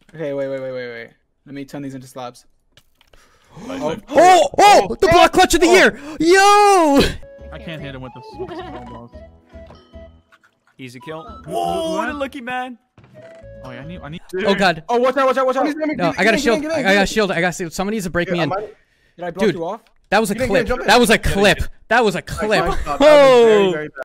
Okay, wait. Let me turn these into slabs. Oh! The block clutch of the year! Yo! I can't hit him with the snowballs. Easy kill. Oh, what a lucky man. Oh, yeah, I need. Oh god. Oh, watch out. No, I got a shield. I got a shield. I got to. Somebody needs to break me in. Did I block you off? That was a clip. That was a clip. That was a clip. Oh!